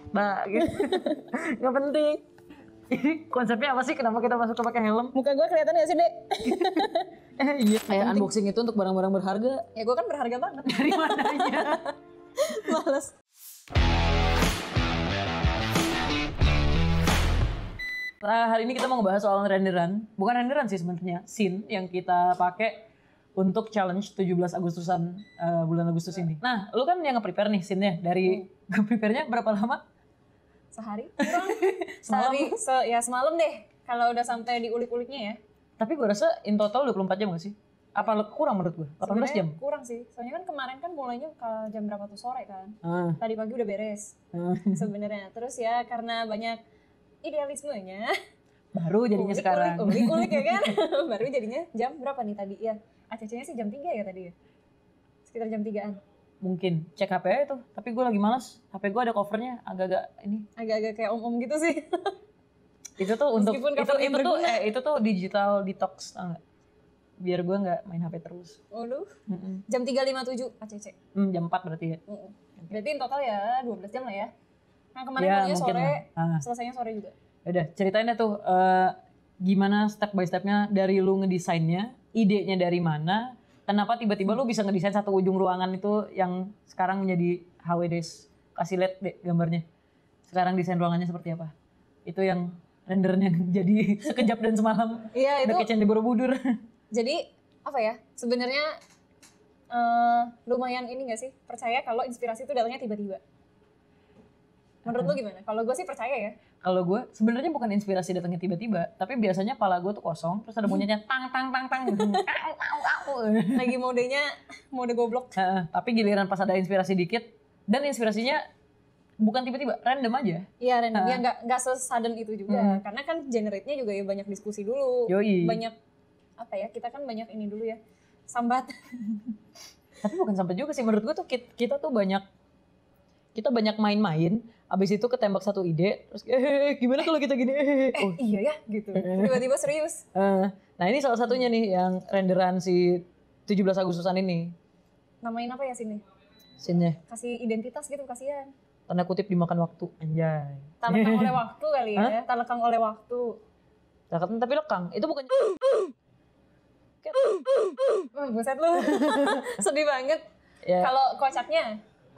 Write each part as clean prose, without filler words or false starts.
Nah gitu. Gak penting. Ini konsepnya apa sih? Kenapa kita masuk ke pakai helm? Muka gue kelihatan gak sih, Dek? Iya. Kayak unboxing itu untuk barang-barang berharga. Ya gue kan berharga banget. Dari mananya? Males. Hari ini kita mau ngebahas soal renderan. Bukan renderan sih sebenarnya, scene yang kita pakai untuk challenge 17 Agustusan bulan Agustus ini. Nah, lu kan yang nge-prepare nih scene-nya. Dari nge-prepare-nya berapa lama? Sehari? Semalam deh. Kalau udah sampai diulik-uliknya ya. Tapi gue rasa in total 24 jam gak sih? Apa kurang menurut gue? 18 Sebenarnya jam? kurang sih. Soalnya kan kemarin kan mulainya ke jam berapa tuh, sore kan. Tadi pagi udah beres. Sebenarnya. Terus ya karena banyak idealismenya. Baru jadinya sekarang. Ulik ya kan. Baru jadinya jam berapa nih tadi ya? ACC-nya sih jam 3 ya tadi ya. Sekitar jam 3-an. Mungkin cek HP itu, tapi gue lagi malas. HP gue ada covernya agak-agak ini. Agak-agak kayak om-om gitu sih. Itu tuh untuk itu tuh digital detox, tau gak? Biar gue nggak main HP terus. Waduh. Jam 3.57 ACC. Jam 4 berarti ya. Berarti in total ya 12 jam lah ya. Nah kemarin ya, sore, selesainya sore juga. Udah, ceritain deh tuh gimana step by stepnya dari lu ngedesainnya, idenya dari mana, kenapa tiba-tiba lu bisa ngedesain satu ujung ruangan itu yang sekarang menjadi HWDs. Kasih lihat deh gambarnya. Sekarang desain ruangannya seperti apa? Itu yang rendernya jadi sekejap dan semalam. Iya itu. Udah kecen di Borobudur. Jadi apa ya? Sebenarnya lumayan ini nggak sih? Percaya kalau inspirasi itu datangnya tiba-tiba. Menurut lu gimana? Kalau gue sih percaya ya. Kalau gue sebenarnya bukan inspirasi datangnya tiba-tiba, tapi biasanya kepala gue tuh kosong, terus ada bunyinya tang tang tang tang gitu. Lagi mode goblok. Tapi giliran pas ada inspirasi dikit, dan inspirasinya bukan tiba-tiba, random aja. Iya random, ya nggak se-sudden itu juga. Karena kan generate-nya juga ya banyak diskusi dulu. Yoi. Banyak apa ya, kita kan banyak ini dulu ya, sambat. Tapi bukan sambat juga sih, menurut gue tuh kita tuh banyak main-main, abis itu ketembak satu ide, terus gimana kalau kita gini? Iya ya gitu, tiba-tiba serius. Nah ini salah satunya nih yang renderan si 17 Agustusan ini. Namain apa ya sini? Scene-nya. Kasih identitas gitu, kasihan. Tanda kutip dimakan waktu, anjay. Talekang oleh waktu kali ya, talekang oleh waktu. Talekang tapi lekang, itu bukan. Buset lu, sedih banget. Ya. Kalau kocaknya?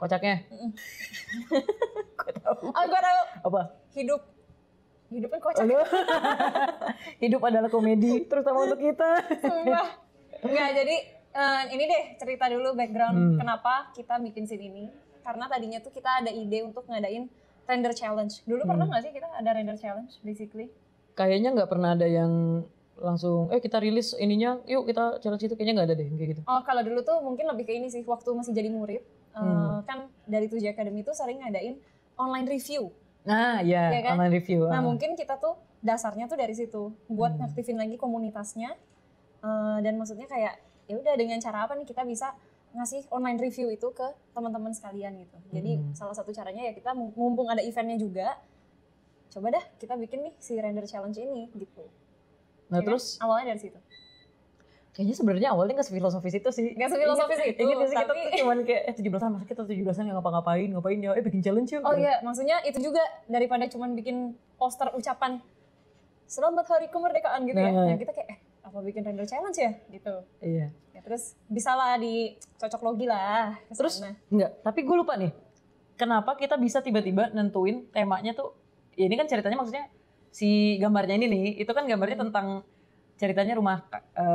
Gue tahu. Oh gue tahu. Apa? Hidup kan kocak. Hidup adalah komedi, terutama untuk kita. Sumpah. Enggak, jadi ini deh cerita dulu background kenapa kita bikin scene ini. Karena tadinya tuh kita ada ide untuk ngadain render challenge. Dulu pernah gak sih kita ada render challenge basically? Kayaknya gak pernah ada yang langsung kita rilis ininya, yuk kita challenge itu, kayaknya gak ada deh kayak gitu. Oh kalau dulu tuh mungkin lebih ke ini sih, waktu masih jadi murid. Kan dari 7 Academy tuh sering ngadain online review. Nah ya kan? Online review. Nah mungkin kita tuh dasarnya tuh dari situ. Buat ngaktifin lagi komunitasnya. Dan maksudnya kayak ya udah dengan cara apa nih kita bisa ngasih online review itu ke teman-teman sekalian gitu. Jadi salah satu caranya ya kita mumpung ada eventnya juga, coba dah kita bikin nih si render challenge ini gitu. Nah ya terus kan? Awalnya dari situ. Kayaknya sebenarnya awalnya nggak sefilosofis itu sih. Nggak sefilosofis itu. Ingat sih tapi... kita tuh cuman kayak 17-an, masa kita 17-an nggak ngapain ya, bikin challenge yuk. Oh iya, maksudnya itu juga daripada cuman bikin poster ucapan Selamat Hari Kemerdekaan gitu ya. Nah kita kayak apa bikin render challenge ya gitu. Iya. Ya, terus bisa lah dicocok logi lah. Terus enggak, tapi gue lupa nih. Kenapa kita bisa tiba-tiba nentuin temanya tuh? Ya ini kan ceritanya maksudnya si gambarnya ini nih, itu kan gambarnya tentang ceritanya rumah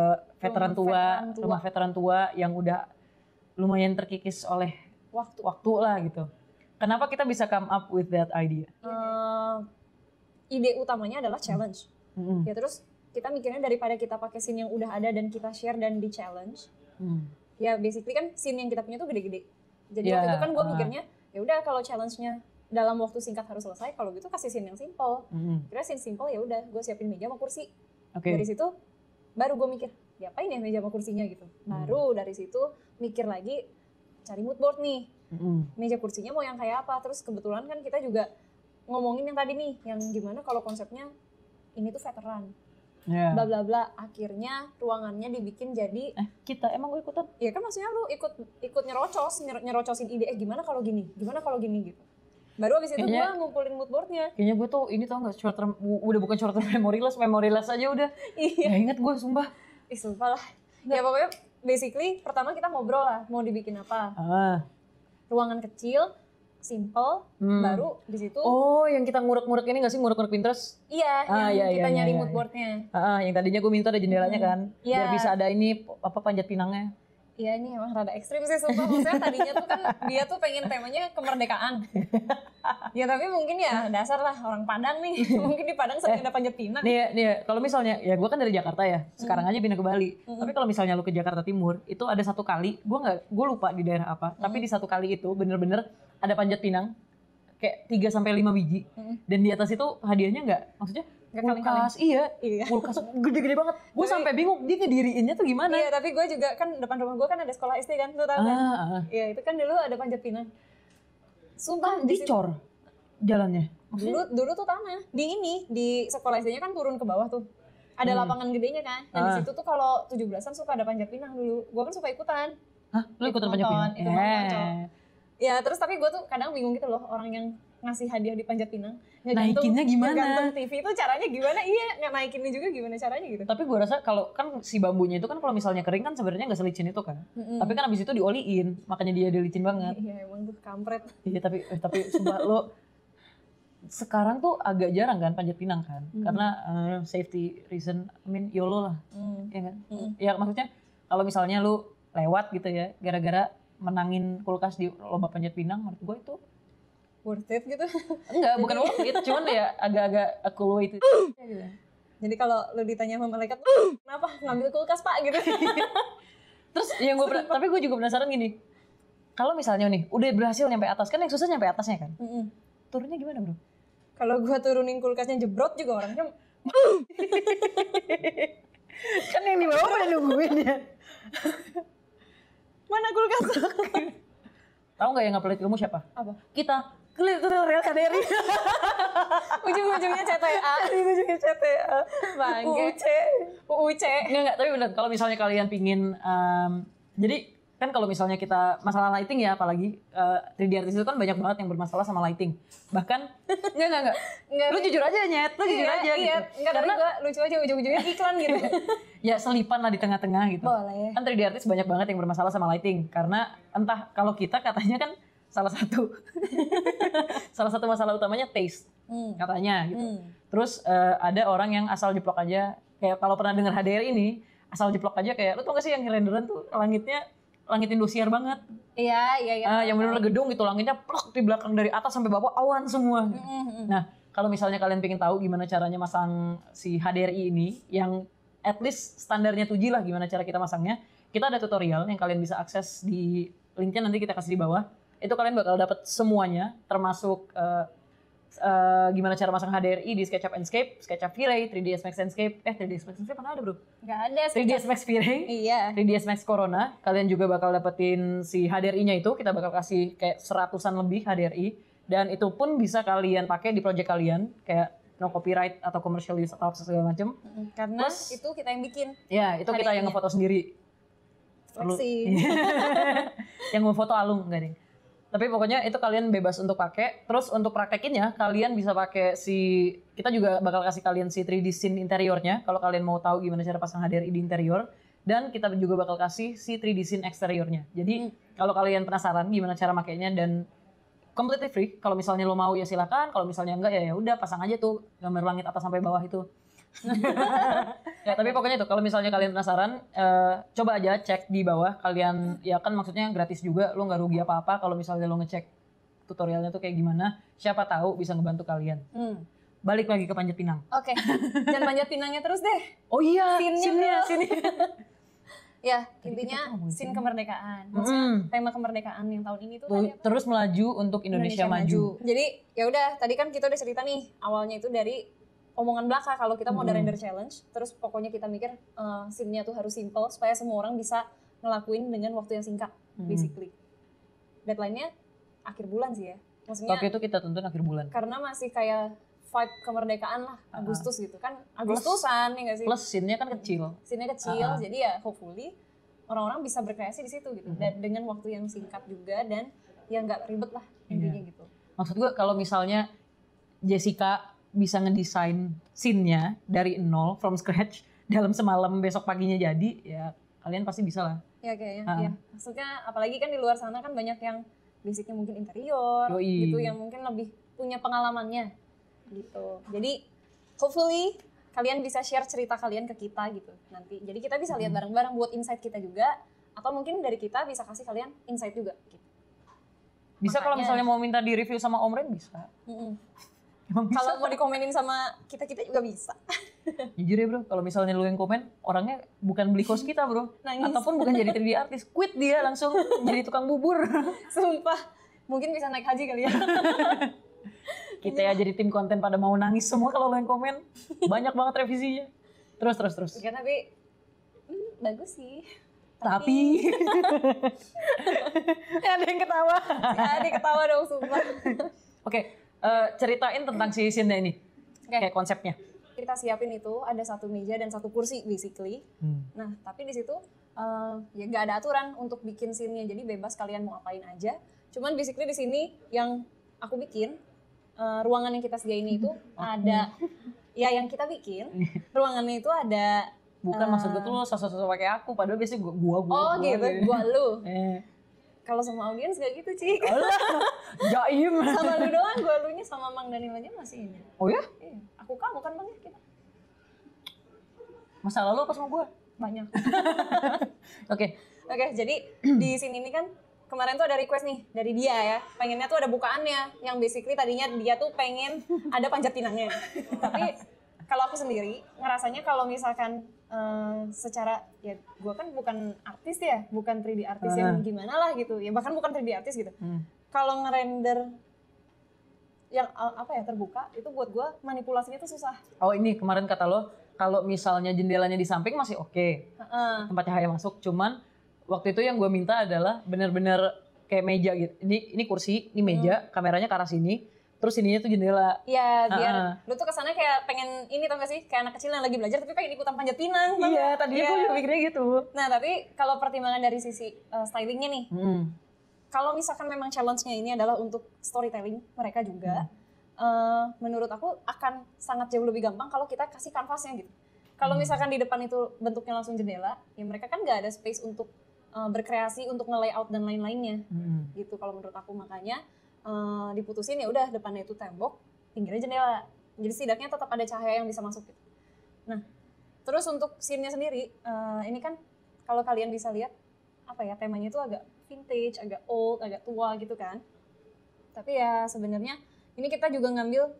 veteran tua yang udah lumayan terkikis oleh waktu lah gitu. Kenapa kita bisa come up with that idea? Ide utamanya adalah challenge. Ya terus kita mikirnya daripada kita pakai scene yang udah ada dan kita share dan di challenge. Ya basically kan scene yang kita punya tuh gede-gede. Jadi waktu itu kan gue mikirnya ya udah kalau challenge-nya dalam waktu singkat harus selesai, kalau gitu kasih scene yang simple. Kira scene simple ya udah gue siapin meja sama kursi. Dari situ baru gue mikir, diapain ya meja sama kursinya gitu. Baru dari situ mikir lagi, cari mood board nih. Meja kursinya mau yang kayak apa. Terus kebetulan kan kita juga ngomongin yang tadi nih, yang gimana kalau konsepnya ini tuh veteran. Bla bla bla. Akhirnya ruangannya dibikin jadi kita emang gue ikutan. Iya kan maksudnya lu ikut nyerocosin ide gimana kalau gini gitu. Baru abis itu gue ngumpulin mood boardnya. Kayaknya gue tuh ini tau gak, short term, udah bukan short term memory loss aja udah. Gak inget gue sumpah. Sumpah lah. Ya pokoknya basically pertama kita ngobrol lah mau dibikin apa. Ruangan kecil, simple, baru di situ. Oh, yang kita ngurek-ngurek ini gak sih, ngurek-ngurek Pinterest? Iya, kita nyari mood boardnya. Yang tadinya gue minta ada jendelanya kan, biar bisa ada ini panjat pinangnya. Iya, ini emang rada ekstrim sih sumpah. Maksudnya tadinya tuh kan dia tuh pengen temanya kemerdekaan. Ya tapi mungkin ya dasar lah orang Padang nih. Mungkin di Padang sering ada panjat pinang. Nih, kalau misalnya ya gue kan dari Jakarta ya. Sekarang aja pindah ke Bali. Tapi kalau misalnya lu ke Jakarta Timur, itu ada satu kali, gue lupa di daerah apa. Tapi di satu kali itu bener-bener ada panjat pinang kayak 3-5 biji. Dan di atas itu hadiahnya maksudnya kulkas, iya. Kulkas gede-gede banget. Gue sampai bingung dia ngediriinnya tuh gimana. Iya, tapi gue juga kan depan rumah gue kan ada sekolah SD kan, lu tahu kan? Iya, itu kan dulu ada panjat pinang. Sumpah dicor jalannya. Dulu tuh tanah. Di sekolah SD-nya kan turun ke bawah tuh. Ada lapangan gedenya kan. Dan di situ tuh kalau 17-an suka ada panjat pinang dulu. Gue kan suka ikutan. Hah? Lu ikutan panjat pinang? Ya, terus tapi gue tuh kadang bingung gitu loh orang yang ngasih hadiah di panjat pinang. Naikinnya gimana? Gantung TV itu caranya gimana? Iya, naikinnya juga gimana caranya gitu. Tapi gue rasa kalau kan si bambunya itu kan kalau misalnya kering kan sebenarnya nggak selicin itu kan. Tapi kan abis itu dioliin, makanya dia licin banget. Iya, emang tuh kampret. Iya, tapi sumpah lo sekarang tuh agak jarang kan panjat pinang kan. Karena safety reason, YOLO lah. Ya kan? Ya maksudnya kalau misalnya lu lewat gitu ya, gara-gara menangin kulkas di lomba panjat pinang, menurut gue itu worth it gitu. Enggak, bukan worth it, cuman ya agak-agak cool itu. Jadi kalau lu ditanya sama malaikat, kenapa ngambil kulkas pak gitu. Terus tapi gue juga penasaran gini, kalau misalnya nih udah berhasil nyampe atas, kan yang susah nyampe atasnya kan. Turunnya gimana bro? Kalau gue turunin kulkasnya jebrot juga orangnya. Kan yang di bawah pada nungguin ya. Mana kulkas? Tahu nggak yang nggak ilmu siapa? Apa? Kita. Real KDRI. Ujung-ujungnya CTA. Ujung-ujungnya CTA. Bangke. UUC. Enggak, tapi benar. Kalau misalnya kalian pingin, jadi kan kalau misalnya kita masalah lighting ya, apalagi 3D artist itu kan banyak banget yang bermasalah sama lighting. Bahkan, enggak. Lu jujur aja Nyet, lu jujur aja gitu. Enggak, karena gue lucu aja ujung-ujungnya iklan gitu. Ya selipan lah di tengah-tengah gitu. Boleh. Kan 3D artist banyak banget yang bermasalah sama lighting. Karena entah kalau kita katanya kan salah satu masalah utamanya taste katanya gitu. Terus ada orang yang asal jeplok aja, kayak kalau pernah dengar HDR ini, asal jeplok aja kayak lu tau gak sih yang renderan tuh langit Indosiar banget. Iya. Yang bener-bener gedung gitu, langitnya plok di belakang dari atas sampai bawah awan semua. Nah, kalau misalnya kalian pengen tahu gimana caranya masang si HDRI ini yang at least standarnya 2G lah, gimana cara kita masangnya, kita ada tutorial yang kalian bisa akses di linknya, nanti kita kasih di bawah. Itu kalian bakal dapat semuanya, termasuk gimana cara masang HDRI di SketchUp Enscape, SketchUp V-Ray, 3ds Max Enscape. 3ds Max Enscape mana ada bro? Nggak ada. 3ds Max V-Ray, iya. 3ds Max Corona. Kalian juga bakal dapetin si HDRI-nya itu, kita bakal kasih kayak 100-an lebih HDRI. Dan itu pun bisa kalian pakai di project kalian, kayak no copyright atau commercial use atau segala macam. Karena itu kita yang bikin. Ya, itu kita yang ngefoto sendiri. Flexing. Yang ngefoto Alung enggak deh. Tapi pokoknya itu kalian bebas untuk pakai. Terus untuk praktekinnya kalian bisa pakai kita juga bakal kasih kalian si 3D scene interiornya kalau kalian mau tahu gimana cara pasang HDRI di interior, dan kita juga bakal kasih si 3D scene eksteriornya. Jadi kalau kalian penasaran gimana cara makainya dan completely free, kalau misalnya lo mau ya silakan, kalau misalnya enggak ya udah pasang aja tuh gambar langit atas sampai bawah itu. Ya, tapi pokoknya itu kalau misalnya kalian penasaran, coba aja cek di bawah. Kalian ya kan maksudnya gratis juga, lo nggak rugi apa-apa kalau misalnya lo ngecek tutorialnya tuh kayak gimana, siapa tahu bisa ngebantu kalian. Balik lagi ke panjat pinang. Oke. Jangan panjat pinangnya terus deh. Oh iya, scene-nya. Ya, Tadi intinya scene kemerdekaan. Maksudnya tema kemerdekaan yang tahun ini tuh tadi apa? Terus melaju untuk Indonesia maju. Jadi ya udah, tadi kan kita udah cerita nih, awalnya itu dari omongan belaka kalau kita mau ada render challenge, terus pokoknya kita mikir scene-nya tuh harus simple supaya semua orang bisa ngelakuin dengan waktu yang singkat, basically. Deadline-nya akhir bulan sih ya. Maksudnya waktu itu kita tonton akhir bulan. Karena masih kayak vibe kemerdekaan lah, Agustus gitu kan. Agustusan ya nggak sih? Plus scene-nya kan kecil. Scene-nya kecil, jadi ya hopefully orang-orang bisa berkreasi di situ gitu. Dan dengan waktu yang singkat juga dan ya nggak ribet lah intinya gitu. Maksud gue kalau misalnya Jessica bisa ngedesain scene-nya dari nol from scratch dalam semalam besok paginya jadi, ya kalian pasti bisa lah. Ya kayaknya, ya. Maksudnya apalagi kan di luar sana kan banyak yang basicnya mungkin interior, gitu, yang mungkin lebih punya pengalamannya, gitu. Jadi hopefully kalian bisa share cerita kalian ke kita gitu nanti. Jadi kita bisa lihat bareng-bareng buat insight kita juga, atau mungkin dari kita bisa kasih kalian insight juga. Gitu. Bisa kalau misalnya mau minta di review sama Om Ren bisa. Kalau mau dikomenin sama kita juga bisa. Jujur ya bro, kalau misalnya lu yang komen, orangnya bukan beli kos kita bro. Nangis. Ataupun bukan jadi 3D artis, quit dia langsung jadi tukang bubur. Sumpah, mungkin bisa naik haji kali ya. Kita ya jadi tim konten pada mau nangis semua kalau lu yang komen. Banyak banget revisinya. Terus. Ya, tapi bagus sih. Tapi ada yang ketawa. Ada yang ketawa dong sumpah. Oke, ceritain tentang si scene-nya ini. Kayak konsepnya. Kita siapin itu ada 1 meja dan 1 kursi basically. Nah, tapi di situ ya nggak ada aturan untuk bikin scene-nya, jadi bebas kalian mau apain aja. Cuman basically di sini yang aku bikin ruangan yang kita sediain itu ada ya yang kita bikin ruangannya itu ada. Bukan maksud gue tuh lo sosok-sosok kayak aku, padahal biasanya gua oh gitu, gua lu. Kalau sama audiens gak gitu, Ci. Jaim. Sama lu doang, gua lunya sama Mang Daniel aja masih ini. Oh ya? Iya. Aku kamu kan Bang ya kita. Masa lalu apa sama gua? Banyak. Oke, jadi di sini ini kan kemarin tuh ada request nih dari dia ya. Pengennya tuh ada bukaannya yang basically tadinya dia tuh pengen ada panjat pinangnya. Tapi kalau aku sendiri ngerasanya kalau misalkan secara ya gue kan bukan artis ya, bukan 3D artis yang gimana lah gitu ya, bahkan bukan 3D artis gitu. Kalau ngerender yang terbuka itu buat gue manipulasinya tuh susah. Oh ini kemarin kata lo kalau misalnya jendelanya di samping masih oke, tempat cahaya masuk, cuman waktu itu yang gue minta adalah benar-benar kayak meja gitu. Ini kursi, ini meja, kameranya ke arah sini. Terus ininya tuh jendela. Iya, biar lu tuh kesana kayak pengen ini tau gak sih? Kayak anak kecil yang lagi belajar tapi pengen ikutan panjat pinang. Iya, tadinya gue juga mikirnya gitu. Nah, tapi kalau pertimbangan dari sisi stylingnya nih, kalau misalkan memang challenge-nya ini adalah untuk storytelling mereka juga, menurut aku akan sangat jauh lebih gampang kalau kita kasih kanvasnya gitu. Kalau misalkan di depan itu bentuknya langsung jendela, ya mereka kan gak ada space untuk berkreasi, untuk nge-layout dan lain-lainnya. Gitu kalau menurut aku, makanya diputusin ya udah depannya itu tembok, pinggirnya jendela. Jadi setidaknya tetap ada cahaya yang bisa masuk gitu. Nah, terus untuk scene-nya sendiri, ini kan kalau kalian bisa lihat temanya itu agak vintage, agak old, agak tua gitu kan. Tapi ya sebenarnya ini kita juga ngambil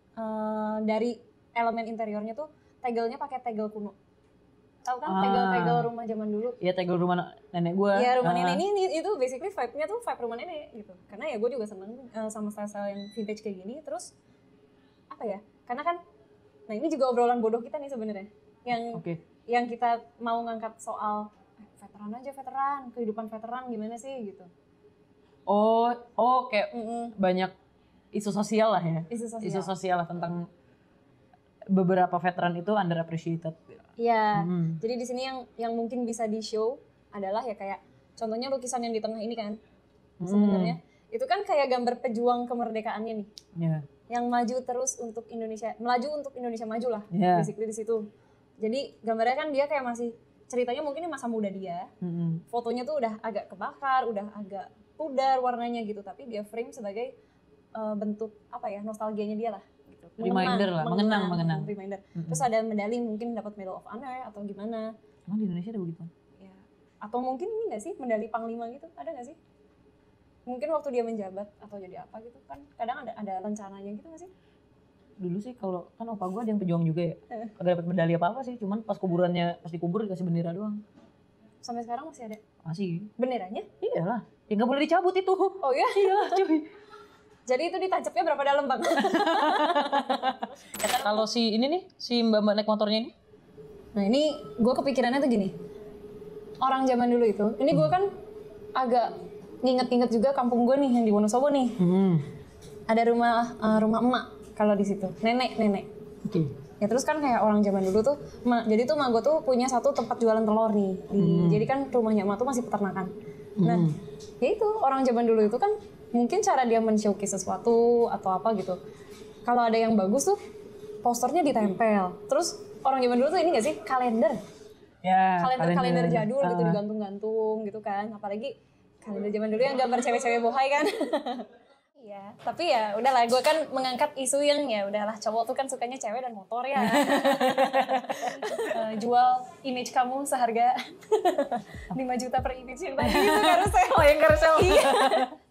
dari elemen interiornya tuh tegelnya pakai tegel kuno. Tahu kan tegel-tegel rumah zaman dulu? Iya, tegel rumah nenek gue. Iya, rumah nenek ini itu basically vibe-nya tuh vibe rumah nenek gitu. Karena ya gue juga seneng sama style-style yang vintage kayak gini. Terus karena kan, nah ini juga obrolan bodoh kita nih sebenarnya. Yang kita mau ngangkat soal veteran, kehidupan veteran gimana sih gitu. Oh kayak banyak isu sosial lah ya. Isu sosial lah tentang beberapa veteran itu underappreciated. Iya, jadi di sini yang mungkin bisa di show adalah ya kayak contohnya lukisan yang di tengah ini kan, sebenarnya itu kan kayak gambar pejuang kemerdekaannya nih, yang maju terus untuk Indonesia, maju lah, basically di situ. Jadi gambarnya kan dia kayak masih ceritanya mungkin masa muda dia, fotonya tuh udah agak kebakar, udah agak pudar warnanya gitu, tapi dia frame sebagai bentuk nostalgianya dia lah. Reminder lah, mengenang. Reminder. Terus ada medali, mungkin dapat Medal of Honor atau gimana? Emang di Indonesia ada begitu? Ya. Atau mungkin ini nggak sih medali Panglima gitu, ada nggak sih? Mungkin waktu dia menjabat atau jadi apa gitu kan? Kadang ada rencananya gitu nggak sih? Dulu sih kalau kan opa gue ada yang pejuang juga ya, kagak dapat medali apa sih, cuman pas dikubur dikasih bendera doang. Sampai sekarang masih ada? Masih. Benderanya? Iyalah, ya nggak boleh dicabut itu. Oh ya? Iyalah cuy. Jadi itu ditancapnya berapa dalam bang? Kalau si mbak naik motornya ini? Nah ini gue kepikirannya tuh gini, orang zaman dulu itu, ini gue kan agak nginget-nginget juga kampung gue nih yang di Wonosobo nih. Ada rumah emak kalau di situ, nenek. Ya terus kan kayak orang zaman dulu tuh, jadi tuh emak gue tuh punya satu tempat jualan telur nih. Jadi kan rumahnya emak tuh masih peternakan. Nah ya itu orang zaman dulu itu kan mungkin cara dia men-showcase sesuatu atau apa gitu. Kalau ada yang bagus tuh posternya ditempel. Terus orang zaman dulu tuh ini nggak sih kalender? Ya, kalender jadul gitu digantung-gantung gitu kan. Apalagi kalender zaman dulu yang gambar cewek-cewek bohai kan. Iya, tapi ya udahlah, gue kan mengangkat isu yang ya udahlah, cowok tuh kan sukanya cewek dan motor ya. Jual image kamu seharga 5 juta per image yang tadi itu Carousel. Oh, yang Carousel. Iya.